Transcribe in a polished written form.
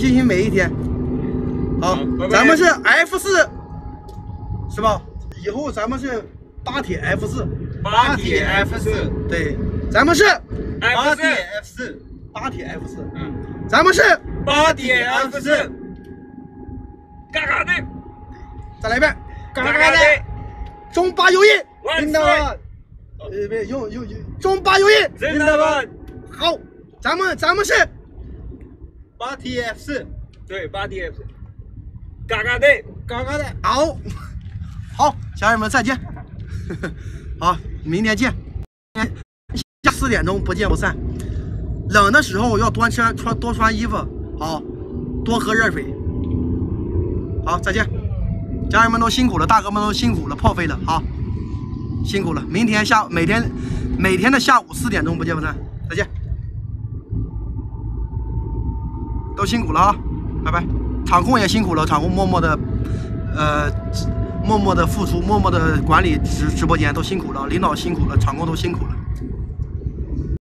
进行每一天。好，咱们是 F4，是吧？以后咱们是巴铁 F4， 巴铁 F4， 对，咱们是巴铁 F4， 巴铁 F4， 咱们是巴铁 F4， 嘎嘎的， 再来一遍， 嘎嘎的， 中巴友谊， 领导们， 别用中巴友谊， 领导们， 好，咱们是巴铁 F4， 对，巴铁 F4， 嘎嘎的，嘎嘎的， 好，家人们再见，好，明天见，下4点钟不见不散。冷的时候要多穿衣服，好，多喝热水。好，再见，家人们都辛苦了，大哥们都辛苦了，炮飞了，好，辛苦了。明天每天的下午4点钟不见不散，再见，都辛苦了啊，拜拜。场控也辛苦了，场控默默的付出，默默的管理直播间都辛苦了，领导辛苦了，场控都辛苦了。